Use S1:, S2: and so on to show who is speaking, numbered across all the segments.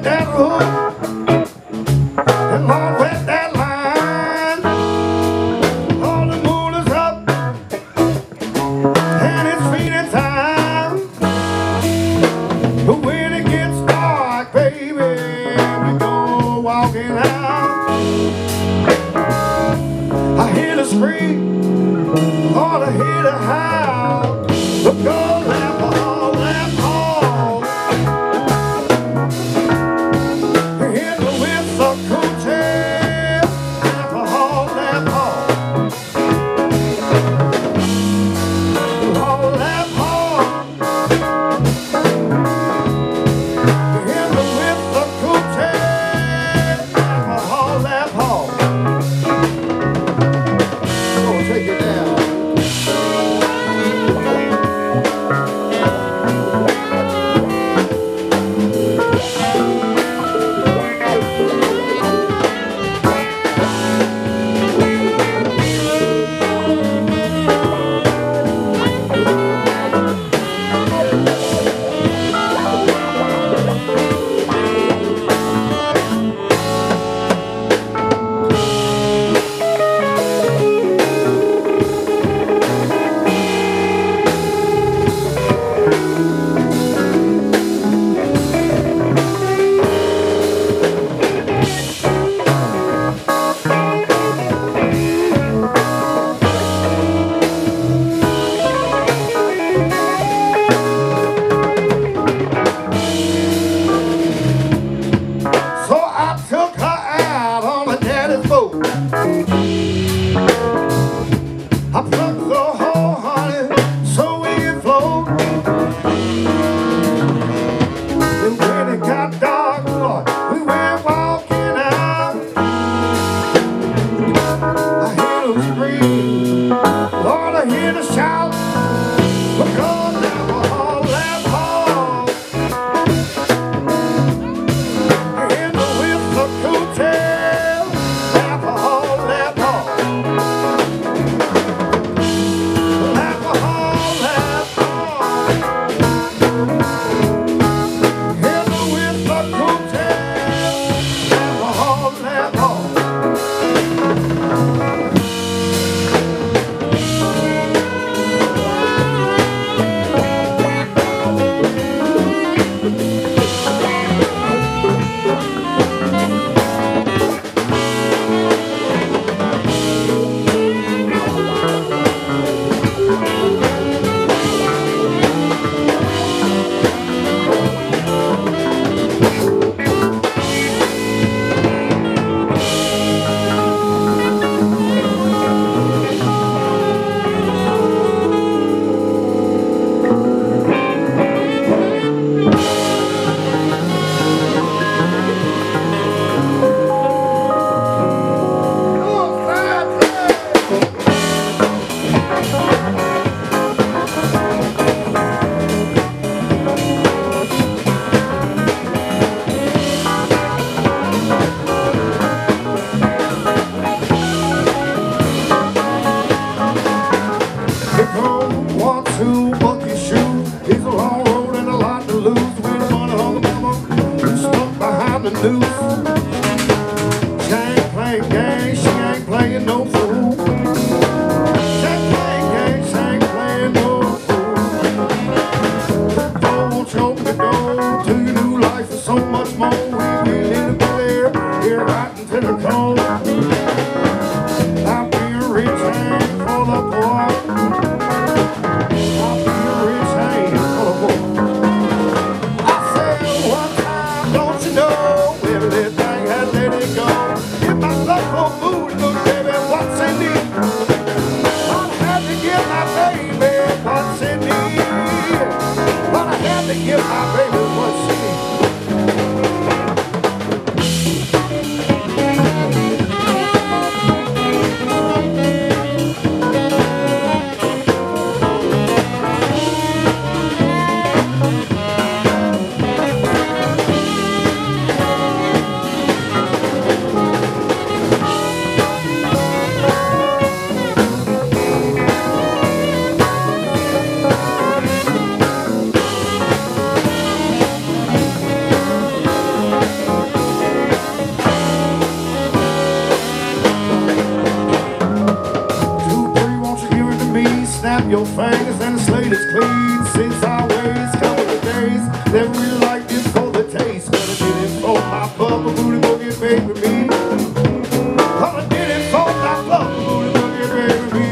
S1: that hook, and Lord, wet that line. All the moon is up, and it's feeding time. But when it gets dark, baby, we go walking out. I hear the scream, Lord, I hear the howl. But go lap hall, lap hall. You hear the whistle, coochie, lap hall, lap hall. Hall, lap hall. You hear the whistle, coochie, lap hall, lap hall. Go take it down. I plucked the whole honey so we could float. And when it got dark, Lord, we went walking out. I hear them scream, Lord, I hear the shout. We're going down the hall, lap hall. You hear the whistle, cootail, lap hall, lap hall. She ain't playing games, she ain't playing no fool. She ain't playing games, she ain't playing no fool. Don't you open the door to your new life and so much more. We really need to be there, here right into the cold. I'll be a rich hand for the poor. I'll be a rich hand for the poor. I said one time, don't you know, everything had let it go. If my love for food, look, baby, what's in need? I had to give my baby what's in need. But I had to give my baby what's in need. fingers and the slate is clean. Since I ways, couple of days, never really liked it for the taste. But I did it for my bubble booty boogie baby me. Oh, I did it for my bubble booty boogie baby me.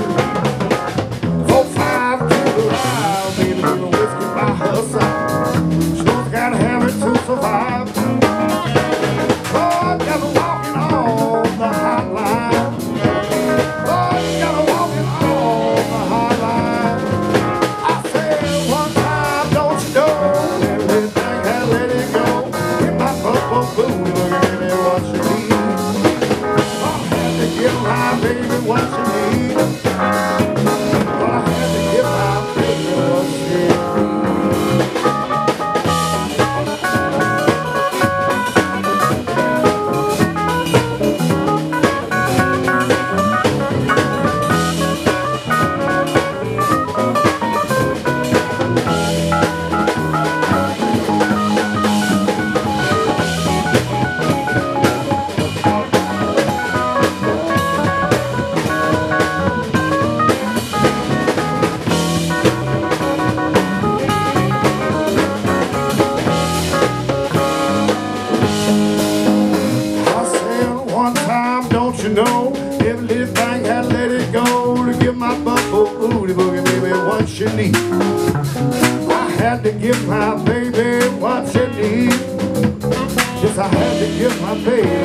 S1: 4-5 to the ride, baby, with a whiskey by her side. She's gotta have it to survive. Oh, I got her walking on the hotline. Oh, I got her walking on the hotline. I said one time, don't you know, everything had let it go. In my bubble booty, look at it, what you need. I had to give my baby what you need. I had to give my baby what she need. Don't you know, every little thing had let it go to give my bubble booty boogie baby what she need. I had to give my baby what she need. Yes, I had to give my baby